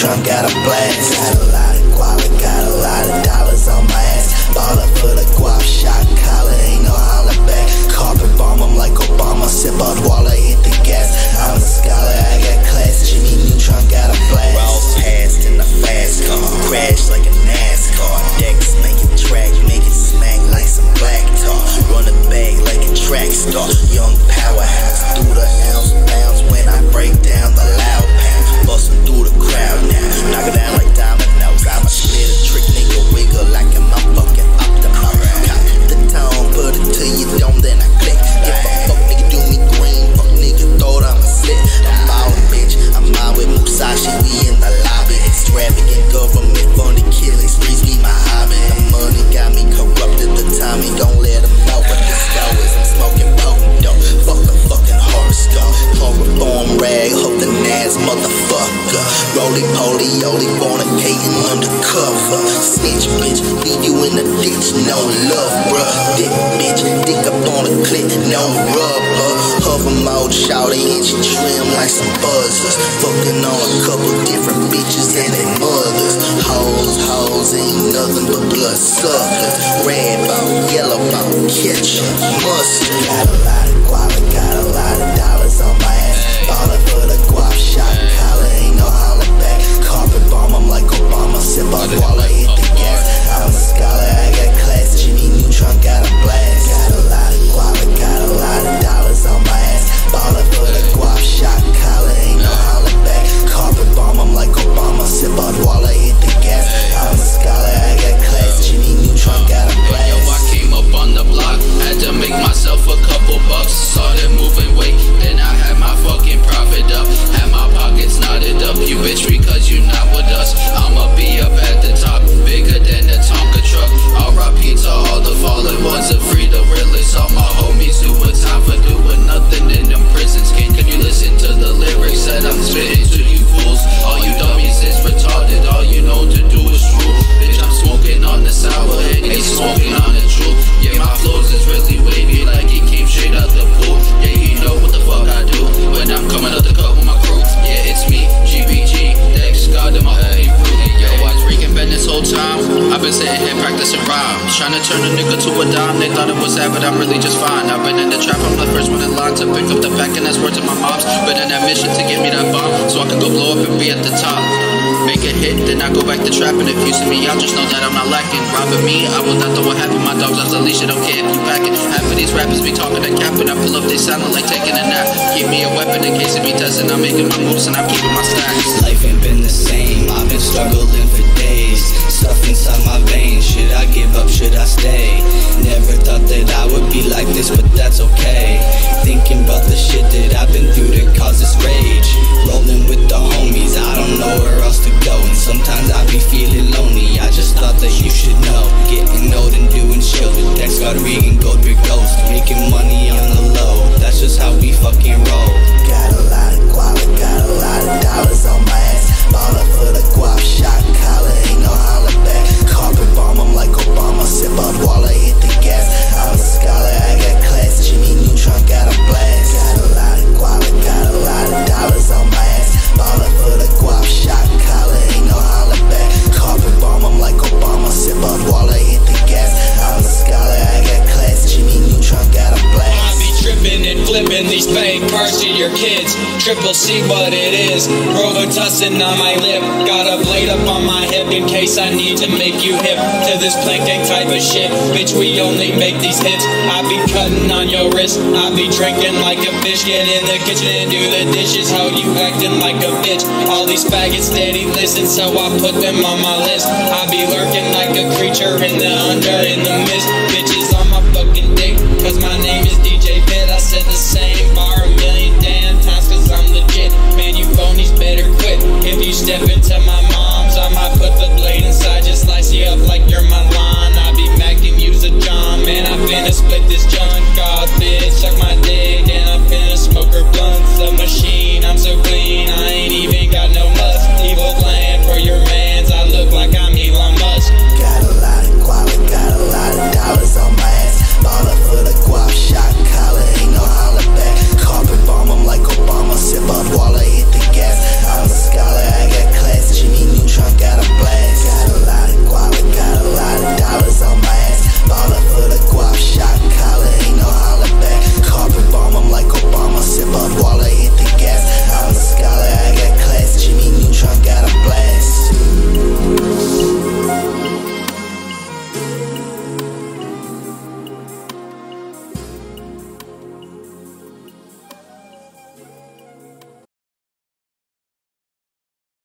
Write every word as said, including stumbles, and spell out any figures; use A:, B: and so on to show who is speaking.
A: trunk got a blast. Got a lot of guava, got a lot of dollars on my ass. Baller for the guap, shot collar, ain't no holler back. Carpet bomb, I'm like Obama, sip out Waller, hit the gas. I'm a scholar, I got class, Jimmy Neutron got a blast. Roll past in the fast car, crash like a NASCAR. Decks make it track, make it smack like some black tar. Run a bag like a track star, young powerhouse. Through the ounce pounds when I break down the loud pound. Bustin' through the crowd now, knock it down like dominoes. I'ma split a trick, nigga, wiggle like I'm a fucking Optimo. Cop the tone, put it to your dome, then I click. If a fuck nigga do me green, fuck nigga thought I'ma sit. I'm out, bitch, I'm out with Musashi, we in the lobby. Extravagant government funded killing streets be my hobby. The money got me corrupted, the timing gon' let them know what this go is. I'm smoking potent dope, fuck a fucking horoscope. Chloroform rag, hook the Nas motherfucker. Roly poly, only fornicating undercover. Snitch bitch, leave you in the ditch, no love, bruh. Dick bitch, dick up on the clip, no rubber. Hover mode, shout it, hit your trim like some buzzers. Fucking on a couple different bitches and their mothers. Hoes, hoes, ain't nothing but blood suckers. Red bone, yellow bone, ketchup, mustard. Got a lot of guava, got a lot of dollars on my ass. Baller for the guap, shot collar, ain't no holler back. Carpet bomb, I'm like Obama, sip out Waller, hit the gas. I'm a scholar, I got class, Jimmy Neutron got a blast. Got a lot of guava, got a lot of dollars on my ass. Baller for the guap, shot collar, ain't no holler back. Carpet bomb, I'm like Obama, sip out Waller, hit the gas. I'm a scholar, I got class, Jimmy Neutron got a blast.
B: Yo, I came up on the block, had to make myself a couple bucks. Started moving weight, then I had my fucking profit up. Had my pockets knotted up, you bitch, because you not with us. I'ma be up at the top, bigger than the Tonka truck. R I P to all the fallen ones, and free the realest. All my homies who were time for doing nothing in them prisons. Can, can you listen to the lyrics that I'm spitting to you fools? All you dummies is retarded, all you know to do is drool. Bitch, I'm smoking on the sour and they smoking on the truth. Yeah, my flows is really wavy like it came straight out the pool. Yeah, you know what the fuck I do when I'm coming out the cup with my crew. Yeah, it's me, G B G, Dex, God in my whole crew. Yo, I was freaking been this whole time. I've been sitting here practicing rhymes, trying to turn a nigga to a dime. They thought it was sad, but I'm really just fine. I've been in the trap, I'm the first one in line to pick up the pack, and that's words of my mom's. Been on that mission to get me that bomb, so I can go blow up and be at the top. Make a hit, then I go back to trapping. If you see me out, just know that I'm not lacking. Robbing me, I will not know what happened. My dogs off the leash, I don't care if you packing. Half of these rappers be talking and capping. I pull up, they sounding like taking a nap. Keep me a weapon in case it be testing. I'm making my moves and I'm keeping my stacks.
C: Life ain't been the same, I've been struggling for days. Stuff inside my veins, should I give up, should I stay? Never thought that I would be like this, but that's okay. Thinking about the shit that I've been through to cause this rage. Rolling with the homies, I don't know where else to go. And sometimes I be feeling lonely, I just thought that you should know. Getting old and doing shit with Dex, got Regan, Gold, Big Ghost. Making money on the low, that's just how we fucking roll.
A: Got a lot of guava, got a lot of dollars on my ass. Baller for the guap, shot collar, ain't no holler back. Carpet bomb, I'm like Obama, sip out Waller, hit the gas. I'm a scholar, I got class, Jimmy Neutron got a blast. Got a lot of guava, got a lot of dollars on my ass. Baller for the guap, shot collar, ain't no holler back. Carpet bomb, I'm like Obama, sip out Waller, hit the gas. I'm a scholar, I got class, Jimmy Neutron got a blast.
D: I be tripping and flipping these fake parts to your kids. Triple C what it is, Robitussin on my lip. Got a blade up on my hip in case I need to make you hip to this planking type of shit. Bitch, we only make these hits. I be cutting on your wrist, I be drinking like a fish. Get in the kitchen and do the dishes, how you acting like a bitch. All these faggots steady listen, so I put them on my list. I be lurking like a creature in the under, in the mist. Bitches on my fucking dick, cause my name is D J Pitt. I said the same bar a million damn times, cause I'm legit. Man, you phonies better quit if you step into my